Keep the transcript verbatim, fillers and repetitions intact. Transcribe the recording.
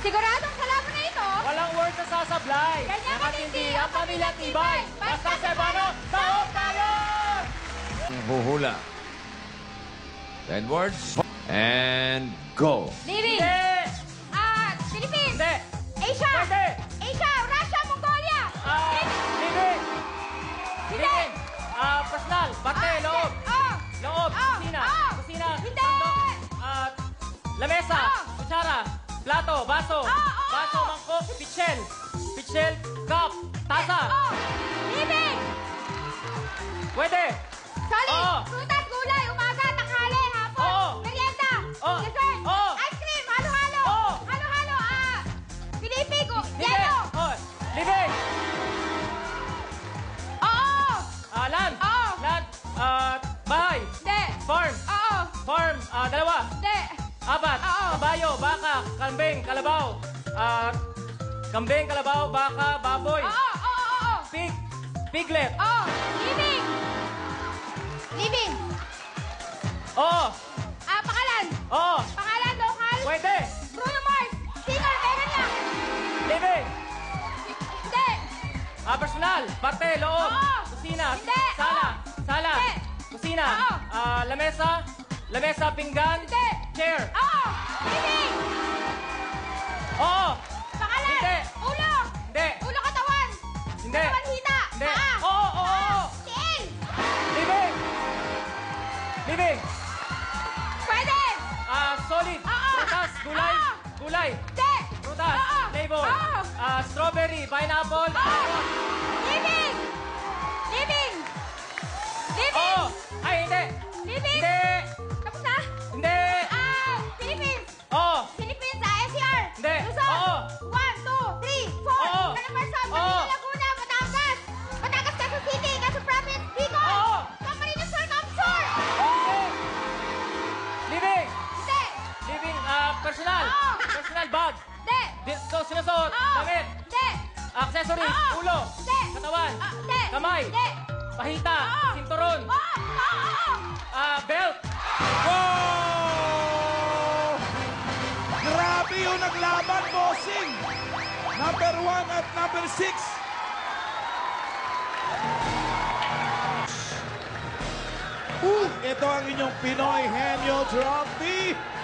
Siguradong sa laban na ito, Walang word na sasablay. Ganyan Nakatindi ang pamilya tibay. Basta Cebuano, taong tayo! Huhula. Ten words. And go. Living, Hindi! ah, Philippines, Hindi! Asia, Pwede! Asia, Russia, Mongolia, Ah, living! Hindi! Living! Ah, personal. Bate, Ah, loob. Oh, Loob, Oh, kusina. oh. Kusina. Hindi. sandok, Ah, lamesa. Oh. Kutsara. Plato, baso. Oh, oh, Baso, oh. mangkok, pichel. Pichel, cup, tasa. oh, living, Pwede. solid, Oo. prutas, gulay, umaga, tanghali, hapon, Oo. merienda, Oo. dessert, Oo. ice cream, halo-halo, Oo. halo-halo, ah, pinipigo, Living. yelo, Oh, living. oo, Ah, land. Oo. Land. Ah, bahay. hindi, Farm. oo, Farm. Ah, dalawa. hindi, Apat. Oo. Kabayo, baka, kambing, kalabaw. Ah, kambing, kalabaw, baka, baboy. oo, oo, oo, Pig. Piglet. oo, living, living, Oo. ah, pangalan, Oo. pangalan, local, Pwede. Bruno Mars, singer, meron niya, Living. hindi, Ah, personal. Parte, loob. Oo. Kusina. Hindi. Sala. Oo. Sala. Hindi. Kusina. Oo. Ah, lamesa. Lamesa, pinggan. Hindi. Chair. oo, living, Oo. pangalan, Hindi. ulo, Hindi. ulo katawan, Hindi. katawan hita, Hindi. paa, Oo, oo, paa, oo. tiil, Living. Living. pwede, Ah, solid. Oo. Prutas. Gulay. Oo. Gulay. hindi, Prutas. Oo. Flavor. Oo. Ah, strawberry. Pineapple. oo, living, living, living, Oo. Ay, hindi. living, Hindi. tapos na, Hindi. ah, Philippines, Oo. Philippines, ah, N C R, Hindi. Luzon, Oo. one, two, three, four, Oo. Calabarzon, Oo. Manila, Laguna, Batangas, Batangas, Quezon City, Quezon Province, Bicol, Oo. Camarines Sur, Camsur, Hindi. Living. hindi, Living. Ah, personal. Oo. Personal bag. hindi, Di- So, sinusuot. Oo. Damit. hindi, Accessories. Oo. Ulo. Hindi. Katawan. Ah, hindi, Kamay. hindi, Pahita. Oo. Sinturon. oo, oo, oo, Ah, belt. Wow! Grabe yung naglaban, bossing! Number one at number six. Uh, ito ang inyong Pinoy Henyo Trophy.